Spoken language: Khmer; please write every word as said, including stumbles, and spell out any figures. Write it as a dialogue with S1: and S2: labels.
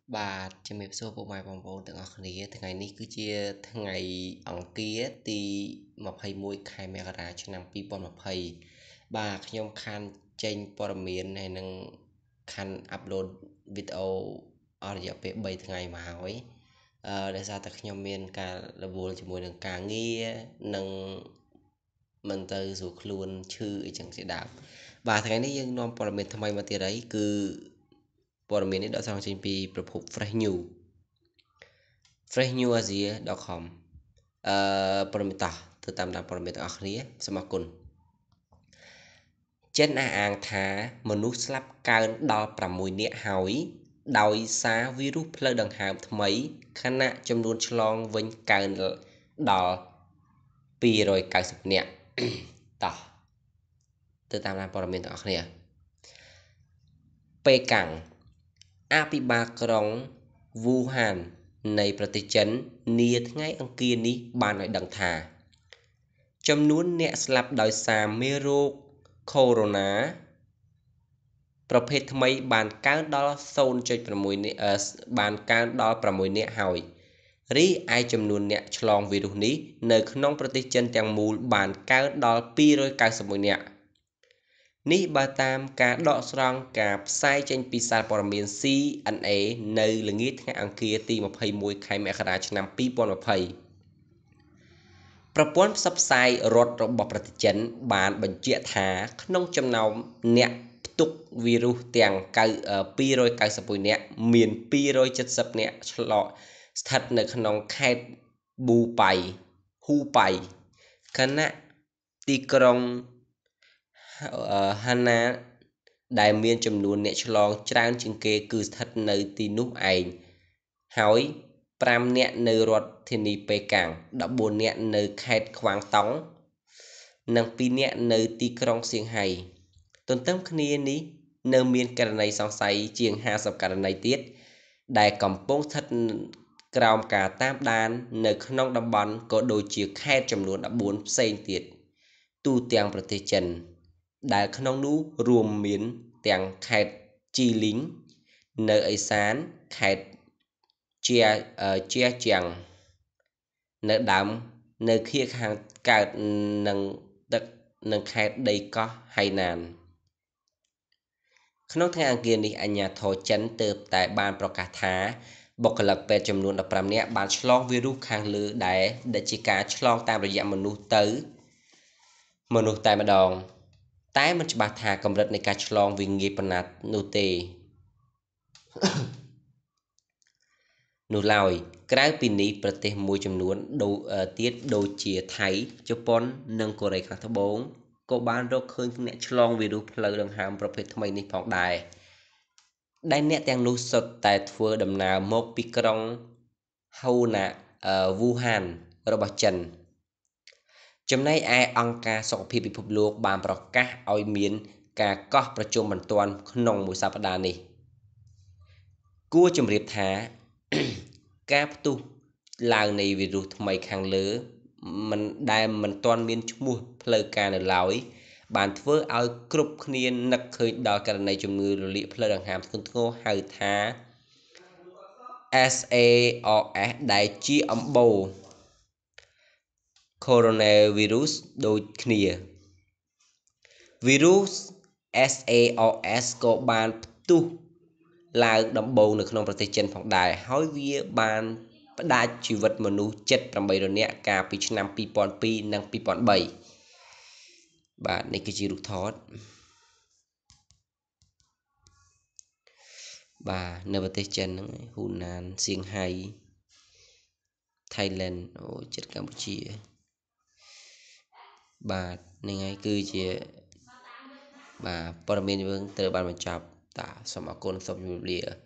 S1: បាទជំរាបសួរពុកម៉ែបងប្អូនទាំងអស់គ្នាថ្ងៃនេះគឺជាថ្ងៃអង្គារទីยี่สิบเอ็ดខែមករាឆ្នាំยี่สิบยี่สิบបាទខ្ញុំខាន់ចេញព័ត៌មានហើយនឹងខាន់អាប់ឡូតវីដេអូអស់រយៈពេលបីថ្ងៃមកហើយអឺដោយសារតែខ្ញុំមានការរវល់ជាមួយនឹងការងារនិងមិនទៅស្រួលខ្លួនឈឺអីចឹងជាដើមបាទថ្ងៃនេះយើងនាំព័ត៌មានថ្មីមកទៀតហើយគឺព័ត៌មាននេះដកស្រង់ចេញពីប្រភព Fresh News fresh news asia dot com អឺព័ត៌មានតោះទៅតាមដានព័ត៌មានទាំងអស់គ្នាសូមអរគុណចិនអះអាងថាមនុស្សស្លាប់កើនដល់ប្រាំមួយនាក់ហើយដោយសារវីរុសផ្លូវដង្ហើមថ្មីខណៈចំនួនឆ្លងវិញកើនដល់ពីររយកៅសិបនាក់តោះទៅតាមដានព័ត៌មានទាំងអស់គ្នាប៉េកាំងអភិបាលក្រុងវូហាននៃប្រទេសចិននាថ្ងៃអង្គារនេះបានឲ្យដឹងថាចំនួនអ្នកស្លាប់ដោយសារមេរោគកូវីដ ប្រភេទថ្មីបានកើនដល់ ศูนย์จุดหก នាក់បានកើនដល់ប្រាំមួយនាក់ហើយរីឯចំនួនអ្នកឆ្លងវីរុសនេះនៅក្នុងប្រទេសចិនទាំងមូលបានកើនដល់ពីររយកៅសិបមួយនាក់នេះបើតាមការដកស្រង់ការផ្សាយចេញពីសារព័ត៌មាន C N A នៅល្ងាចថ្ងៃអង្គារទីยี่สิบเอ็ดខែមករាឆ្នាំยี่สิบยี่สิบប្រព័ន្ធផ្សព្វផ្សាយរដ្ឋរបស់ប្រទេសចិនបានបញ្ជាក់ថាក្នុងចំណោមអ្នកផ្ទុកវីរុសទាំងពីររយកៅសិបមួយនាក់មានពីររយចិតសិបនាក់ឆ្លងស្ថិតនៅក្នុងខេត្តប៊ូប៉ៃហ៊ូប៉ៃខណៈទីក្រុងហាណាដែលមានចំនួនអ្នកឆ្លងច្រើនជាងគេគឺស្ថិតនៅទីនោះឯងហើយប្រាំនាក់នៅរដ្ឋធានីប៉េកាំងដប់បួននាក់នៅខេត្តខ្វាងតុងនិងពីរនាក់នៅទីក្រុងសៀងហៃទន្ទឹមគ្នានេះនៅមានករណីសង្ស័យជាងห้าสิบករណីទៀតដែលកំពុងស្ថិតក្រោមការតាមដាននៅក្នុងតំបន់ក៏ដូចជាខេត្តចំនួនដប់បួនផ្សេងទៀតទូទាំងប្រទេសចិនដែលក្នុងនោះរួមមានទាំងខេត្តជីលីងនៅឦសានខេត្តជាជាជាងនៅដើមនៅខៀវខាងកើតនឹងទឹកនឹងខេត្តដីកោះហៃណានក្នុងថ្ងៃអង្គារនេះអាជ្ញាធរចិនទើបតែបានប្រកាសថាបុគ្គលិកពេទ្យចំនួនដប់ប្រាំនាក់បានឆ្លងវីរុសខាងលើដែលដែលជាការឆ្លងតាមរយៈមនុស្សទៅមនុស្សតែម្ដងតែមិនច្បាស់ថាកម្រិតនៃការឆ្លងវាងាយប៉ុណ្ណានោះទេនោះឡើយក្រៅពីនេះប្រទេសមួយចំនួនទៀតដូចជាថៃជប៉ុននិងកូរ៉េខាងត្បូងក៏បានរកឃើញអ្នកឆ្លងវីរុសផ្លូវដង្ហើមប្រភេទថ្មីនេះផងដែរដែលអ្នកទាំងនោះសុទ្ធតែធ្វើដំណើរមកពីក្រុងហូណាវូហានរបស់ចិនចំណែកឯអង្គការសុខភាពពិភពលោកបានប្រកាសឲ្យមានការកោះប្រជុំបន្ទាន់ក្នុងមួយសប្តាហ៍នេះគួរជម្រាបថាការផ្ទុះឡើងនៃវីរុសថ្មីខាងលើមិនដែលមិនទាន់មានឈ្មោះផ្លូវការនៅឡើយបានធ្វើឲ្យគ្រប់គ្នានឹកឃើញដល់ករណីជំងឺរលាកផ្លូវដង្ហើមធ្ងន់ធ្ងរហៅថា S A R S ដែលជាអំបូរ Coronavirus ដូចគ្នាវីរុស S A R S ក៏បានផ្ទុះឡើងដំបូងនៅក្នុងប្រទេសចិនផងដែរហើយវាបានផ្ដាច់ជីវិតមនុស្សជិតប្រាំបីរយនាក់កាលពីឆ្នាំពីរពាន់ពីរនិងពីរពាន់បីបាទនេះគឺជារូបថតបាទនៅប្រទេសចិនហ្នឹងហ៊ូណានសៀងហៃថៃឡែនអូជិតកម្ពុជាបាទនេះហើយគឺជាបាទព័ត៌មានយើងត្រូវបានបញ្ចប់តាសូមអរគុណសូមជម្រាបលា